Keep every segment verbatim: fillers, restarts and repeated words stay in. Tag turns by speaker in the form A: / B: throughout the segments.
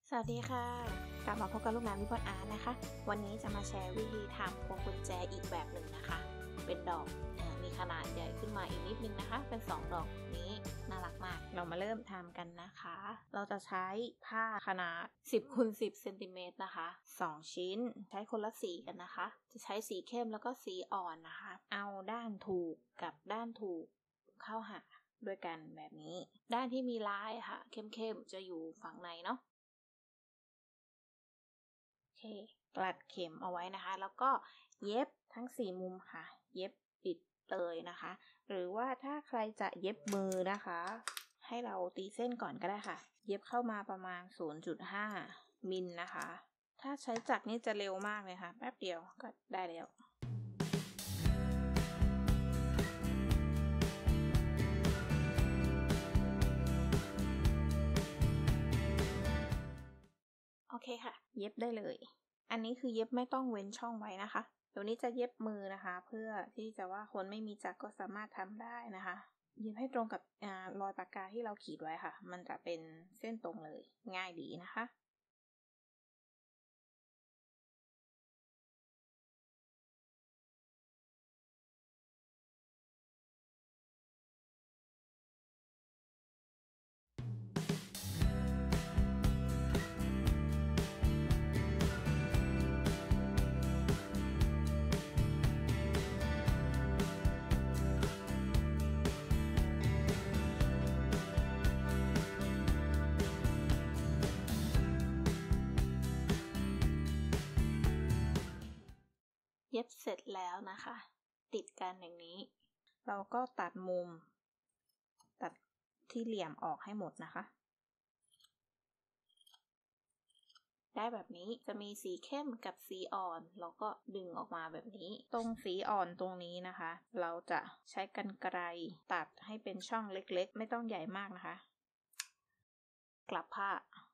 A: สวัสดีค่ะกลับมาพบกับลูกน้ำวิพจน์อาร์ตนะคะวันนี้จะมาแชร์วิธีทำพวงกุญแจอีกแบบหนึ่งนะคะเป็นดอกอมีขนาดใหญ่ขึ้นมาอีกนิดนึงนะคะเป็นสองดอกนี้น่ารักมากเรามาเริ่มทำกันนะคะเราจะใช้ผ้าขนาดสิบคูณสิบเซนติเมตรนะคะสองชิ้นใช้คนละสีกันนะคะจะใช้สีเข้มแล้วก็สีอ่อนนะคะเอาด้านถูกกับด้านถูกเข้าหาด้วยกันแบบนี้ด้านที่มีลายค่ะเข้มๆจะอยู่ฝั่งในเนาะโอเคกลัดเข็มเอาไว้นะคะแล้วก็เย็บทั้งสี่มุมค่ะเย็บปิดเลยนะคะหรือว่าถ้าใครจะเย็บมือนะคะให้เราตีเส้นก่อนก็ได้ค่ะเย็บเข้ามาประมาณ ศูนย์จุดห้า มิลนะคะถ้าใช้จักรนี่จะเร็วมากเลยค่ะแป๊บเดียวก็ได้แล้วโอเคค่ะเย็บได้เลยอันนี้คือเย็บไม่ต้องเว้นช่องไว้นะคะเดี๋ยวนี้จะเย็บมือนะคะเพื่อที่จะว่าคนไม่มีจักรก็สามารถทำได้นะคะเย็บให้ตรงกับอรอยปากกาที่เราขีดไว้ค่ะมันจะเป็นเส้นตรงเลยง่ายดีนะคะเย็บเสร็จแล้วนะคะติดกันอย่างนี้เราก็ตัดมุมตัดที่เหลี่ยมออกให้หมดนะคะได้แบบนี้จะมีสีเข้มกับสีอ่อนเราก็ดึงออกมาแบบนี้ตรงสีอ่อนตรงนี้นะคะเราจะใช้กรรไกรตัดให้เป็นช่องเล็กๆไม่ต้องใหญ่มากนะคะกลับผ้า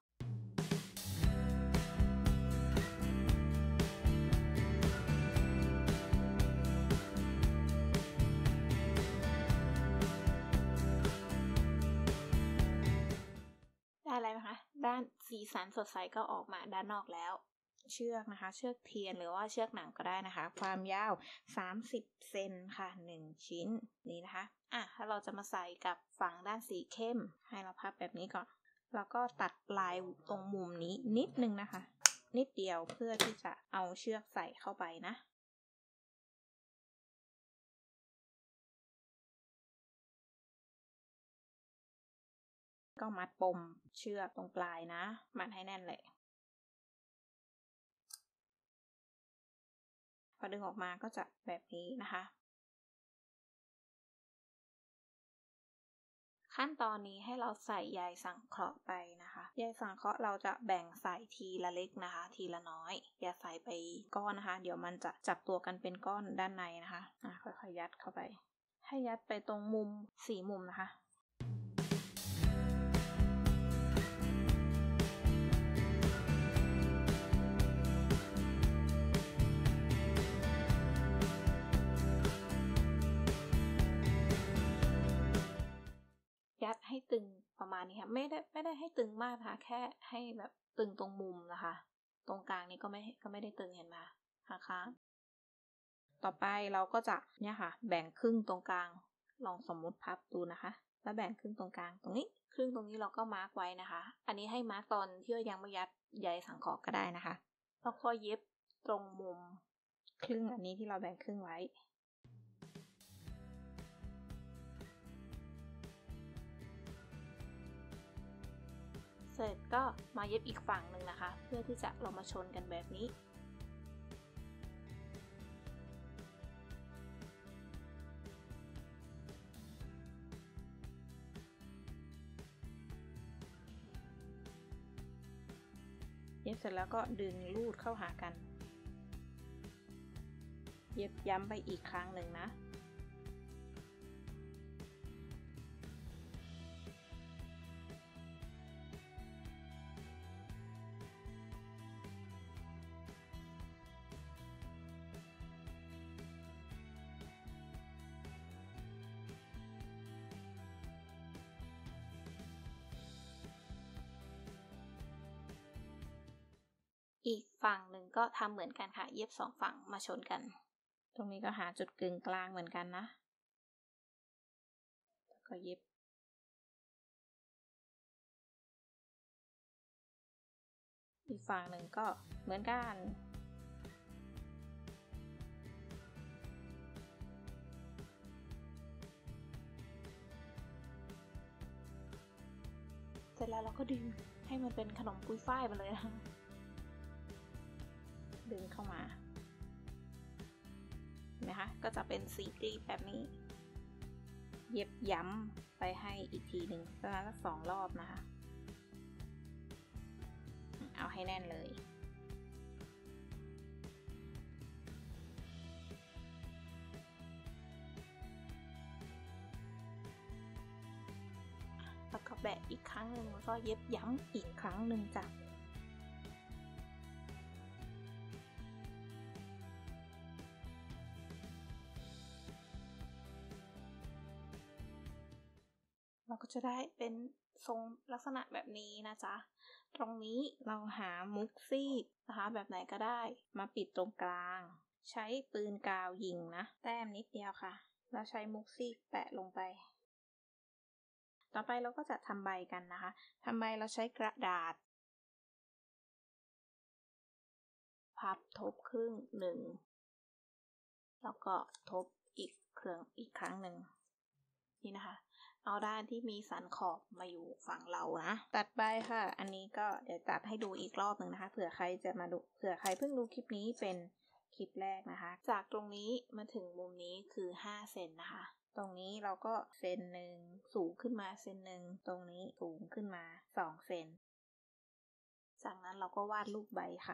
A: ได้อะไรไหมคะด้านสีสันสดใสก็ออกมาด้านนอกแล้วเชือกนะคะเชือกเทียนหรือว่าเชือกหนังก็ได้นะคะความยาวสามสิบเซนค่ะหนึ่งชิ้นนี้นะคะอ่ะถ้าเราจะมาใส่กับฝั่งด้านสีเข้มให้เราพับแบบนี้ก่อนแล้วก็ตัดลายตรงมุมนี้นิดนึงนะคะนิดเดียวเพื่อที่จะเอาเชือกใส่เข้าไปนะก็มัดปมเชือกตรงปลายนะมัดให้แน่นเลยพอดึงออกมาก็จะแบบนี้นะคะขั้นตอนนี้ให้เราใส่ใยสังเคราะห์ไปนะคะใยสังเคราะห์เราจะแบ่งใส่ทีละเล็กนะคะทีละน้อยอย่าใส่ไปก้อนนะคะเดี๋ยวมันจะจับตัวกันเป็นก้อนด้านในนะคะอ่ะค่อยๆยัดเข้าไปให้ยัดไปตรงมุมสี่มุมนะคะยัดให้ตึงประมาณนี้ค่ะไม่ได้ไม่ได้ให้ตึงมากนะคะแค่ให้แบบตึงตรงมุมนะคะตรงกลางนี้ก็ไม่ก็ไม่ได้ตึงเห็นไหมข้างๆต่อไปเราก็จะเนี่ยค่ะแบ่งครึ่งตรงกลางลองสมมุติพับดูนะคะแล้วแบ่งครึ่งตรงกลางตรงนี้ครึ่งตรงนี้เราก็มาร์กไว้นะคะอันนี้ให้มาร์กตอนที่ยังไม่ยัดใยสังเคราะห์ก็ได้นะคะแล้วก็เย็บตรงมุมครึ่งอันนี้ที่เราแบ่งครึ่งไว้เสร็จก็มาเย็บอีกฝั่งหนึ่งนะคะเพื่อที่จะเรามาชนกันแบบนี้เย็บเสร็จแล้วก็ดึงลูดเข้าหากันเย็บย้ำไปอีกครั้งหนึ่งนะอีกฝั่งหนึ่งก็ทำเหมือนกันค่ะเย็บสองฝั่งมาชนกันตรงนี้ก็หาจุดกึ่งกลางเหมือนกันนะแล้วก็เย็บอีกฝั่งหนึ่งก็เหมือนกันเสร็จแล้วเราก็ดึงให้มันเป็นขนมปุยฝ้ายไปเลยนะดึงเข้ามาเห็นไหมคะก็จะเป็นสีกรีบแบบนี้เย็บย้ำไปให้อีกทีหนึ่งประมาณสักสองรอบนะคะเอาให้แน่นเลยแล้วก็แบะอีกครั้งหนึ่งแล้วก็เย็บย้ำอีกครั้งหนึ่งจ้ะเราก็จะได้เป็นทรงลักษณะแบบนี้นะจ๊ะตรงนี้เราหามุกซี่นะคะแบบไหนก็ได้มาปิดตรงกลางใช้ปืนกาวยิงนะแต้มนิดเดียวค่ะแล้วใช้มุกซี่แปะลงไปต่อไปเราก็จะทำใบกันนะคะทำใบเราใช้กระดาษพับทบครึ่งหนึ่งแล้วก็ทบอีกเครื่องอีกครั้งหนึ่งนี่นะคะเอาด้านที่มีสันขอบมาอยู่ฝั่งเรานะตัดใบค่ะอันนี้ก็เดี๋ยวตัดให้ดูอีกรอบหนึ่งนะคะเผื่อใครจะมาดูเผื่อใครเพิ่งดูคลิปนี้เป็นคลิปแรกนะคะจากตรงนี้มาถึงมุมนี้คือห้าเซนนะคะตรงนี้เราก็เซนหนึ่งสูงขึ้นมาเซนหนึ่งตรงนี้สูงขึ้นมาสองเซนจากนั้นเราก็วาดรูปใบค่ะ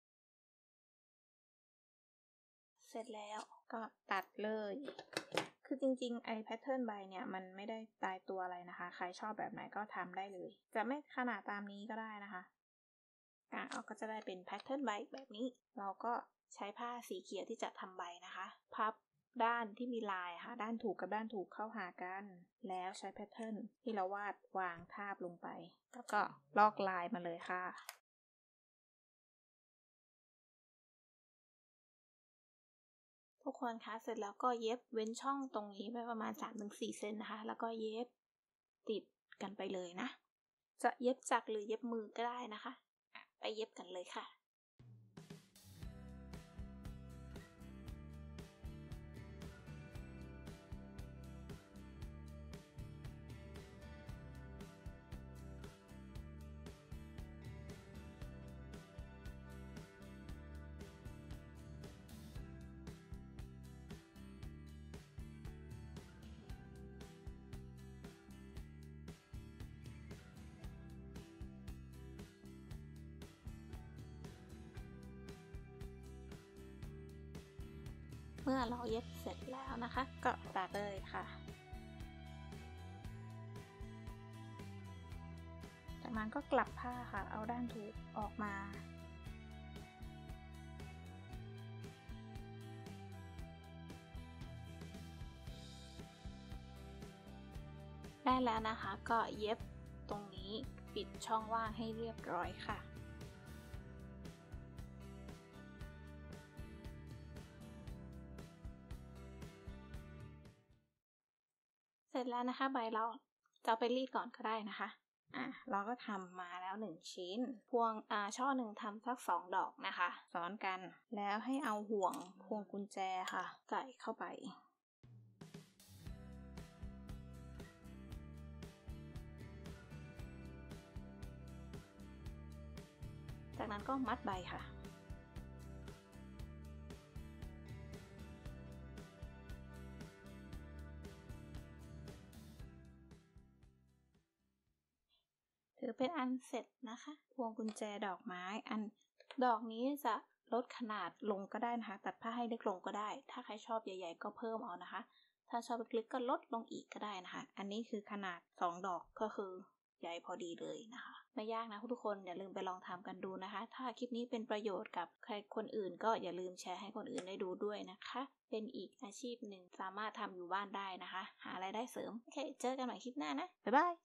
A: เสร็จแล้วก็ตัดเลยคือจริงๆไอ้แพทเทิร์นใบเนี่ยมันไม่ได้ตายตัวอะไรนะคะใครชอบแบบไหนก็ทำได้เลยจะไม่ขนาดตามนี้ก็ได้นะคะอ่ะเอาก็จะได้เป็นแพทเทิร์นใบแบบนี้เราก็ใช้ผ้าสีเขียวที่จะทำใบนะคะพับด้านที่มีลายค่ะด้านถูกกับด้านถูกเข้าหากันแล้วใช้แพทเทิร์นที่เราวาดวางทาบลงไปแล้วก็ลอกลายมาเลยค่ะทุกคนคะเสร็จแล้วก็เย็บเว้นช่องตรงนี้ไปประมาณ สามถึงสี่ เซนนะคะแล้วก็เย็บติดกันไปเลยนะจะเย็บจักรหรือเย็บมือก็ได้นะคะไปเย็บกันเลยค่ะเมื่อเราเย็บเสร็จแล้วนะคะก็ตัดเลยค่ะจากนั้นก็กลับผ้าค่ะเอาด้านถูกออกมาได้แล้วนะคะก็เย็บตรงนี้ปิดช่องว่างให้เรียบร้อยค่ะเสร็จแล้วนะคะใบเราจะเอาไปรีดก่อนก็ได้นะคะอ่ะเราก็ทำมาแล้วหนึ่งชิ้นพวงอ่าช่อหนึ่งทำสักสองดอกนะคะซ้อนกันแล้วให้เอาห่วงพวงกุญแจค่ะใส่เข้าไปจากนั้นก็มัดใบค่ะถือเป็นอันเสร็จนะคะพวงกุญแจดอกไม้อันดอกนี้จะลดขนาดลงก็ได้นะคะตัดผ้าให้เล็กลงก็ได้ถ้าใครชอบใหญ่ๆก็เพิ่มเอานะคะถ้าชอบเล็กๆก็ลดลงอีกก็ได้นะคะอันนี้คือขนาดสองดอกก็คือใหญ่พอดีเลยนะคะไม่ยากนะทุกคนอย่าลืมไปลองทำกันดูนะคะถ้าคลิปนี้เป็นประโยชน์กับใครคนอื่นก็อย่าลืมแชร์ให้คนอื่นได้ดูด้วยนะคะเป็นอีกอาชีพหนึ่งสามารถทำอยู่บ้านได้นะคะหารายได้เสริมโอเคเจอกันใหม่คลิปหน้านะบ๊ายบาย